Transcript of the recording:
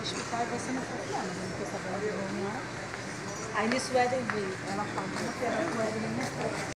hospital e você não foi lá, mas eu não estou sabendo de reunião. Aí nisso o Éden veio, ela falou, não quero o Éden não foi.